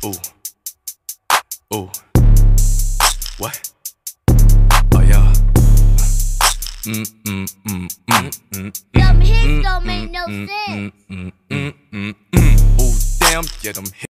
Ooh, ooh, what? Oh yeah. Them hits don't make no sense. Ooh, damn, yeah, them hits.